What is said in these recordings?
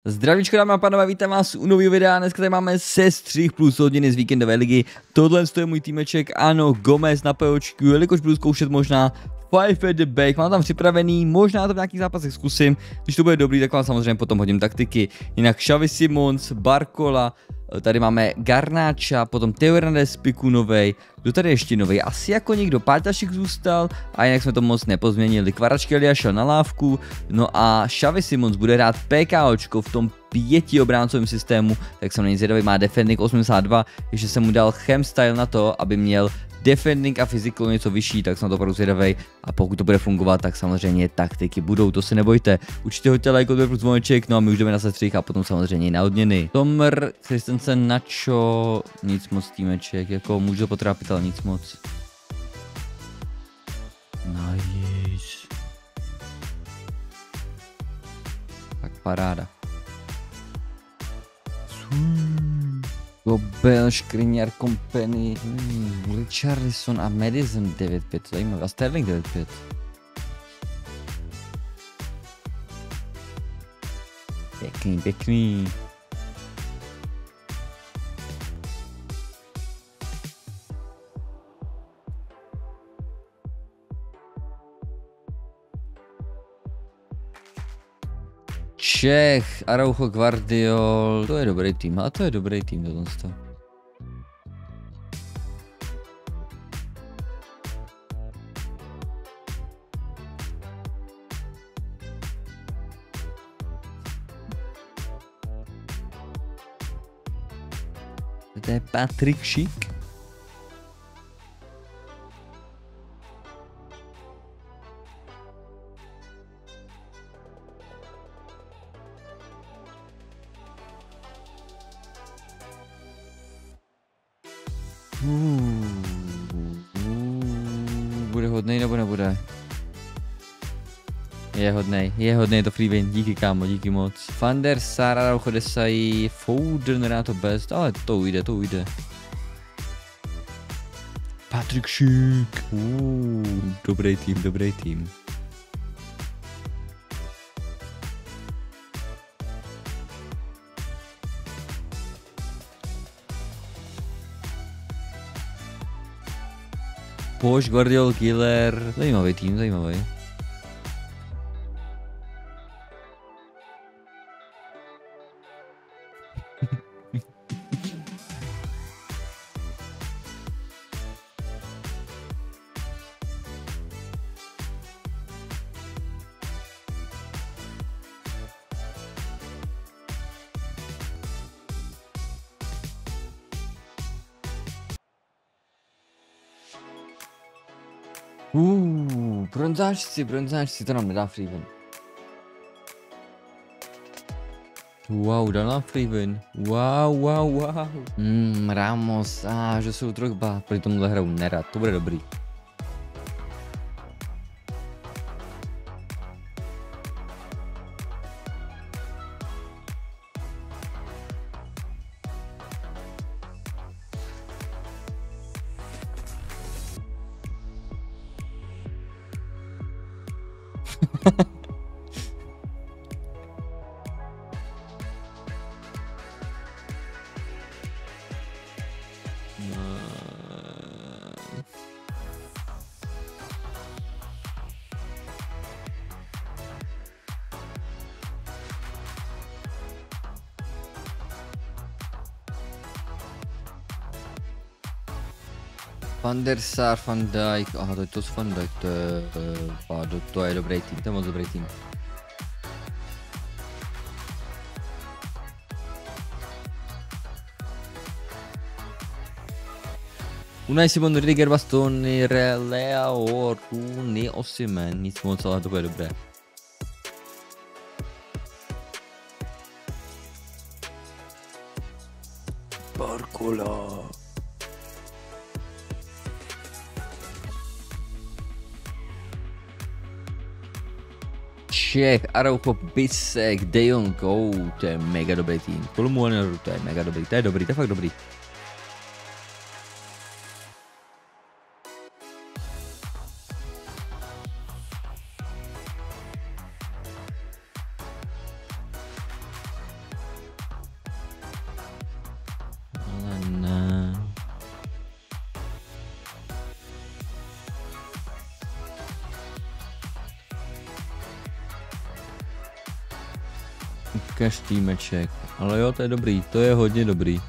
Zdravíčko dámy a pánové, vítám vás u nového videa, dneska tady máme sestřih plus hodiny z víkendové ligy. Tohle je můj týmeček, ano, Gomez na POčku, jelikož budu zkoušet možná Five at the back, mám tam připravený, možná to v nějakých zápasech zkusím, když to bude dobrý, tak vám samozřejmě potom hodím taktiky. Jinak Xavi Simons, Barcola, tady máme Garnáča, potom Theo Hernandez piku novej, kdo tady ještě novej, asi jako někdo, Páťašik zůstal a jinak jsme to moc nepozměnili, Kvaratskhelia šel na lávku, no a Xavi Simons bude hrát PKOčko v tom 5 obráncovém systému, tak jsem na něj zvědavý, má defending 82, ještě jsem mu dal chem style na to, aby měl defending a physical něco vyšší, tak jsem to opravdu zvědavej a pokud to bude fungovat, tak samozřejmě taktiky budou, to se nebojte. Určitě hoďte like, odběr plus zvoneček, no a my už jdeme na sestřih a potom samozřejmě na odměny. Tomer, Christensen, Nacho, nic moc týmeček, jako můžu potrápit, ale nic moc. Nice. Tak paráda. Gobel, Škriňar, Kompany, Richarlison a Madison 9-5, zajímavé, a Sterling 9-5. Pěkný, pěkný. Čech, Araujo, Guardiol, to je dobrý tým, a to je dobrý tým tohle. To je Patrik Schick. Bude hodnej nebo nebude? Je hodnej to free win, díky kámo, díky moc. Van der Sar, Araujo, Desai, Foden, na to best, ale to ujde, to ujde. Patrik Schick, dobrý tým, dobrý tým. Poš, Guardiol, Killer, zajímavý tým, zajímavý. Bronzáčci, to nám nedá free win. Wow, dal nám free win. Wow. Ramos, že jsou Drogba, proti tomuhle hraju nerad, to bude dobrý. Van der Sar, Van Dijk, aha, to je to z Van Dijk, to je dobrý tým, to je moc dobrý tým. Unai Simon, Rudiger, Bastoni, Leao, Rooney, Osimhen, nic moc, ale to bude dobré. Barcola. Čech, Araujo, Bisek, De Jong, to je mega dobrý tým. Kolumuaner, to je mega dobrý, to je dobrý, to je fakt dobrý. Ukaž týmeček. Ale jo, to je dobrý, to je hodně dobrý.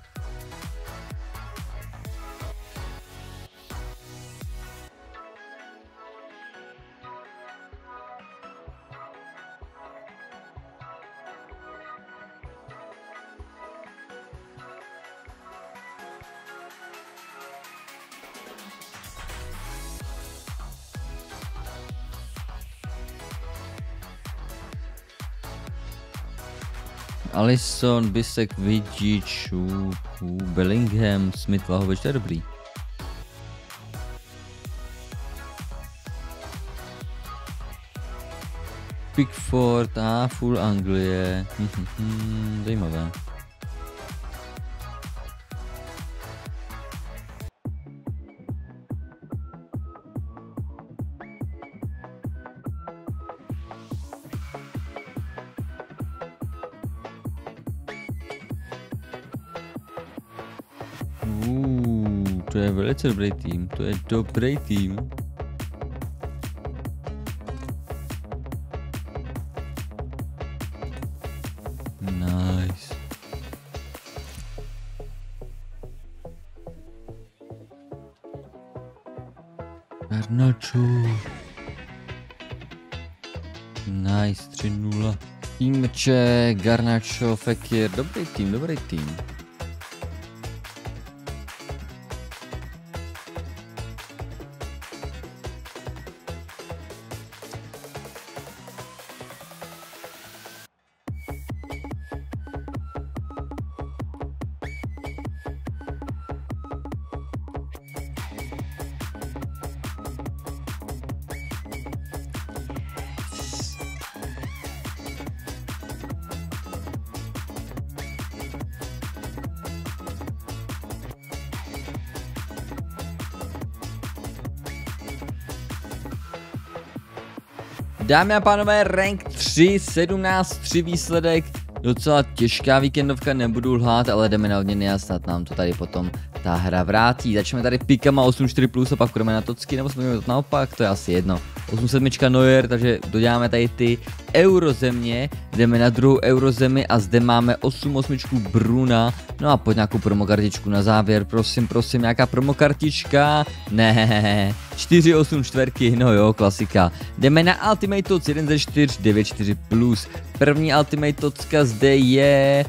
Alisson, Bisek, Vidic, Bellingham, Smith, Vlahovič, to je dobrý. Pickford, full Anglie. Zajímavé. To je velice dobrý tým, to je dobrý tým. Nice. Garnacho. Nice, 3-0. Týmček, Garnacho, Fekir, dobrý tým, dobrý tým. Dámy a pánové, rank 3, 17, 3 výsledek, docela těžká víkendovka, nebudu lhát, ale jdeme na odměny a snad nám to tady potom ta hra vrátí. Začneme tady pikama 8-4 plus a pak půjdeme na tocky, nebo jsme to naopak, to je asi jedno. 8-7 Neuer, takže doděláme tady ty eurozemě, jdeme na druhou eurozemi a zde máme 8-8 Bruna, no a pojď nějakou promokartičku na závěr, prosím, nějaká promokartička, ne, 4-8 čtverky, no jo, klasika. Jdeme na Ultimate Tots 1 ze 4, 9-4 plus, první Ultimate Totska zde je,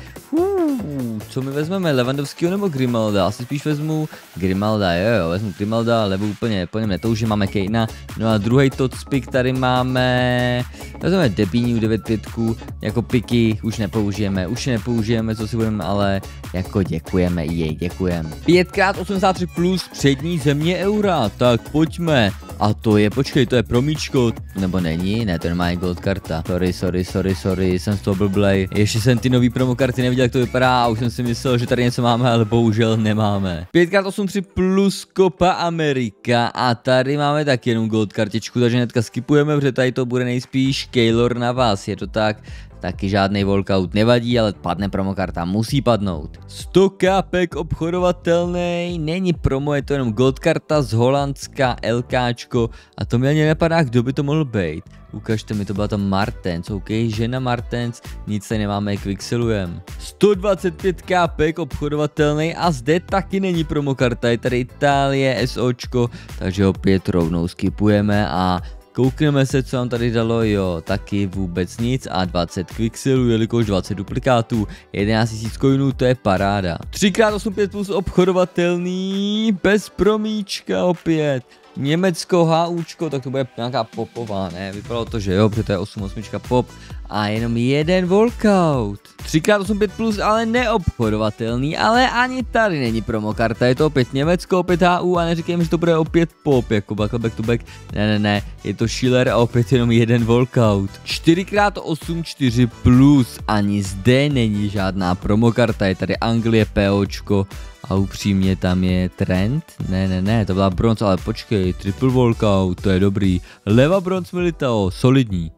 co my vezmeme, Lewandowskýho nebo Grimalda? Asi spíš vezmu Grimalda, jo, vezmu Grimalda, lebo úplně po něm netoužím, máme Kejna. No a druhý Tots pick tady máme, vezmeme Debíňu 9-5, jako piky už nepoužijeme, co si budeme, ale jako děkujeme jej, děkujeme. 5x83 plus přední země eura, tak pojďme. A to je, počkej, to je promíčko, nebo není, ne, to nemá gold karta. Sorry, jsem z toho blblej. Ještě jsem ty nový promokarty neviděl, jak to vypadá a už jsem si myslel, že tady něco máme, ale bohužel nemáme. 5x83 plus Copa America a tady máme taky jenom gold kartičku, takže hnedka skipujeme, protože tady to bude nejspíš Keylor na vás, je to tak? Taky žádný walkout nevadí, ale padne promokarta, musí padnout. 100 kápek obchodovatelný, není promo, je to jenom gold karta z Holandska, LKčko a to mi ani nepadá, kdo by to mohl být. Ukažte mi, to byla tam Martens, ok, žena Martens, nic tady nemáme, kvixelujem. 125 kápek obchodovatelný a zde taky není promokarta, je tady Itálie, SOčko, takže opět rovnou skipujeme a koukneme se, co nám tady dalo, jo, taky vůbec nic a 20 kvixelů, jelikož 20 duplikátů, 11 000 coinů, to je paráda. 3x85 plus obchodovatelný, bez promíčka opět. Německo HUčko, tak to bude nějaká popová, ne? Vypadalo to, že jo, protože to je 8-8 pop a jenom jeden walkout. 3x85 plus, ale neobchodovatelný, ale ani tady není promokarta, je to opět Německo, opět HU a neříkejme, že to bude opět pop, jako back to back, ne, je to Schiller a opět jenom jeden walkout. 4x8 4 plus, ani zde není žádná promokarta, je tady Anglie POčko. A upřímně tam je Trent? Ne, to byla bronz, ale počkej, triple walkout, to je dobrý. Leva bronz Militao, solidní.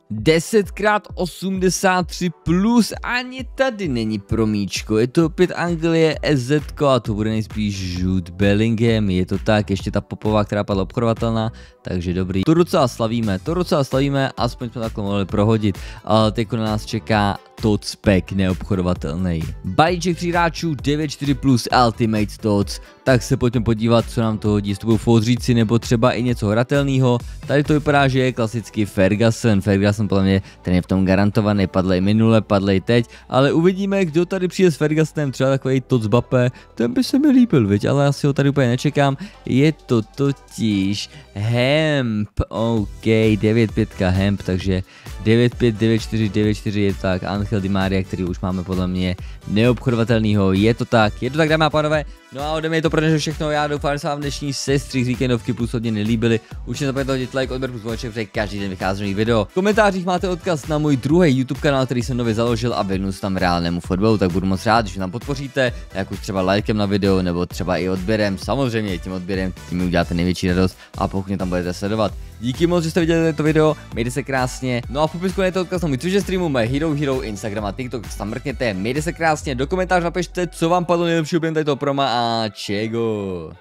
10x83 plus, ani tady není promíčko, je to opět Anglie SZ a to bude nejspíš Jude Bellingham, je to tak, ještě ta popová, která padla obchodovatelná, takže dobrý. To docela slavíme, aspoň jsme takhle mohli prohodit, ale teď na nás čeká Tots pack neobchodovatelný. Balíček 3 hráčů 9-4 plus Ultimate Tots, tak se pojďme podívat, co nám to hodí, jestli to budou foudříci nebo třeba i něco hratelného. Tady to vypadá, že je klasicky Ferguson podle mě, ten je v tom garantovaný, padl i minule, padl i teď, ale uvidíme, kdo tady přijde s Fergusonem, třeba takový Tots Mbappé, ten by se mi líbil, viď, ale asi ho tady úplně nečekám, je to totiž Hemp, OK, 9-5 Hemp, takže 9-5, 9-4, 9-4 je tak Angel Di Maria, který už máme podle mě neobchodovatelnýho, je to tak, dámy a pánové. No a ode mě je to pro dnešek všechno, já doufám, že se vám dnešní sestřih z víkendovky plus hodně nelíbily. Už nezapomeňte hodit like, odběr plus zvoneček, protože každý den vychází nový video. V komentářích máte odkaz na můj druhý YouTube kanál, který jsem nově založil a věnuju se tam reálnému fotbalu, tak budu moc rád, když mě tam podpoříte, jak už třeba lajkem na video nebo třeba i odběrem. Samozřejmě tím odběrem tím mi uděláte největší radost a pokud mě tam budete sledovat. Díky moc, že jste viděli toto video, mějte se krásně. No a v popisku je to odkaz na můj Twitch streamu, mé Hero, Instagram a TikTok, tam mrkněte, mějte se krásně, do komentářů napište, co vám padlo nejlepšího během tohoto proma a čego.